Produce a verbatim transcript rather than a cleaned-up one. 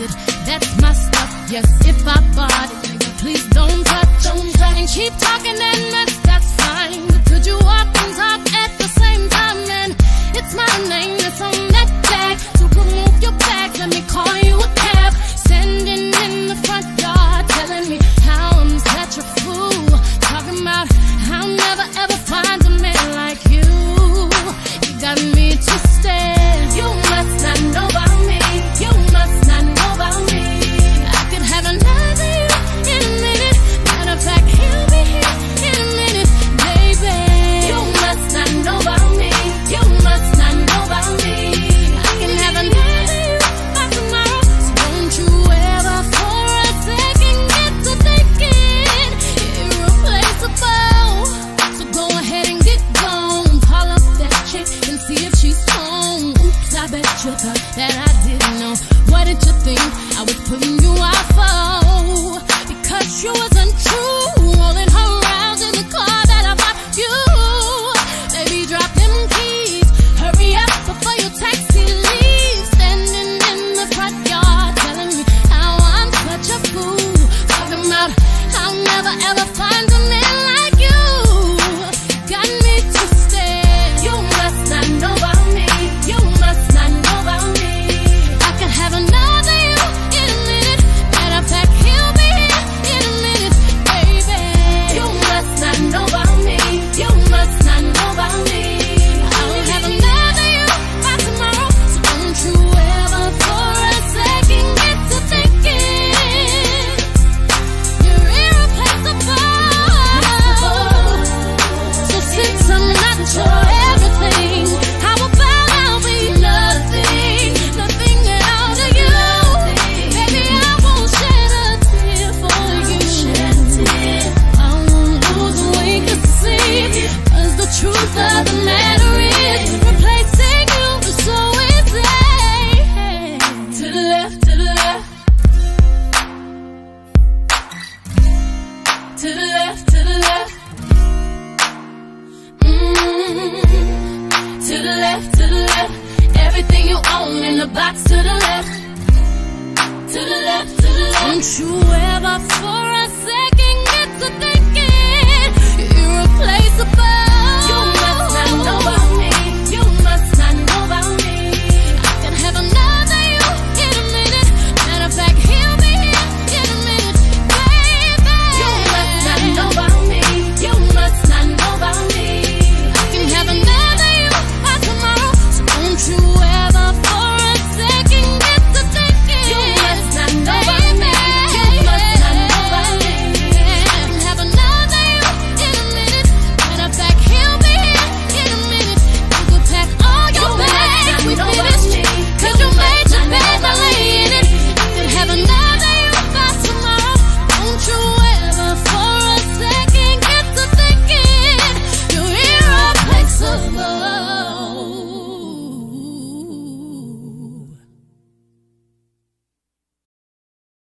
it, that's my stuff. Yes, if I bought it, please don't touch, don't touch. And keep talking and mess, that's fine. But could you walk and talk at the same time? And it's my name that's on that tag. So remove your bags, let me call you a cab. Standing in the front yard, telling me how I'm such a fool. Talking about I'll never ever find a man like you. You got me twisted. You must not know about me. You must not know about me. I could have another you in a minute. Matter of fact, he'll be here in a minute, baby. You must not know about me. You must not know about me. I can have another you by tomorrow. So don't you ever for a second get to thinking irreplaceable. So go ahead and get gone. Call up that chick and see if she's home. Oops, I bet you thought that I didn't know. What did you think I was putting you out for? Because you wasn't true. Rolling her around in the car that I bought you. Baby, drop them keys. Hurry up before your taxi leaves. Standing in the front yard, telling me how I'm such a fool. Talking about I'll never ever find a man like you. Got me twisted. You must not know about me. You must not know about me. I could have another you in a minute. Matter of fact, he'll be here in a minute, baby. You must not know about me. You must not know about me. I'll have another you by tomorrow. So don't you ever for a second get to thinking you're irreplaceable. So since I'm not your everything, how about I'll be nothing, nothing at all to you? Baby, I won't shed a tear for you. I won't lose a wink of sleep, 'cause the truth of the matter is replacing you is so easy. To the left, to the left, to the left, to the left. Mm, to the left, to the left. Everything you own in the box to the left. To the left, to the left. Don't you ever for a second get to thinking you're irreplaceable.